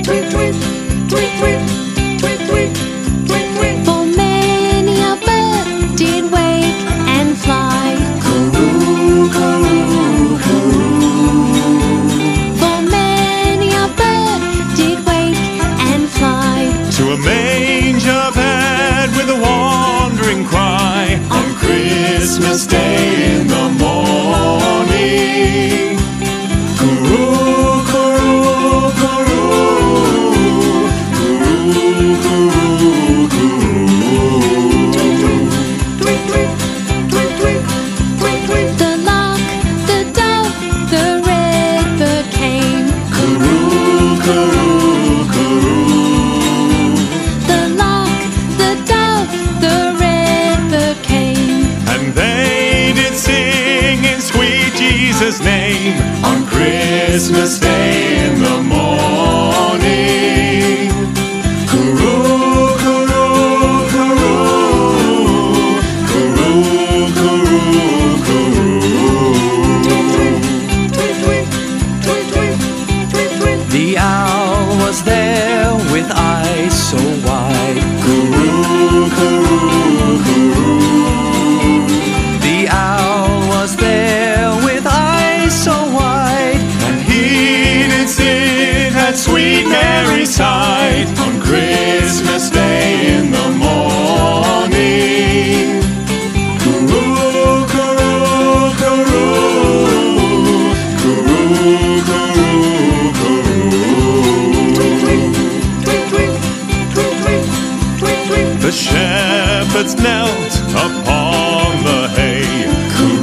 tweet, tweet, tweet, tweet, tweet, tweet, tweet, tweet. For many a bird did wake and fly. Coo-roo, coo-roo, coo-roo. For many a bird did wake and fly. To a manger bed with a wandering cry On Christmas Day in the morning. Coo-roo, coo-roo, coo-roo. Coo-roo, coo-roo, coo-roo. Tweet, tweet, tweet, tweet, tweet, tweet. The lark, the dove, the redbird came. Coo-roo, coo-roo, coo-roo. The lark, the dove, the redbird came. and they did sing in sweet Jesus' name. On Christmas Day in the morning. Coo-roo, coo-roo, coo-roo. Coo-roo, coo-roo, coo-roo. Tweet, tweet, tweet, tweet, tweet, tweet, tweet. The owl was there with eyes so wide. Coo-roo, coo-roo, coo-roo. The owl was there with eyes so wide. And he did sit at sweet Mary's side. On Christmas Day in the morning. Coo-roo, coo-roo, coo-roo. Coo-roo, coo-roo, coo-roo. Tweet, tweet, tweet, tweet, tweet, tweet, tweet. The shepherds knelt upon the hay.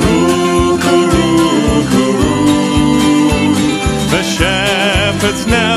Coo-roo, coo-roo, coo-roo. The shepherds knelt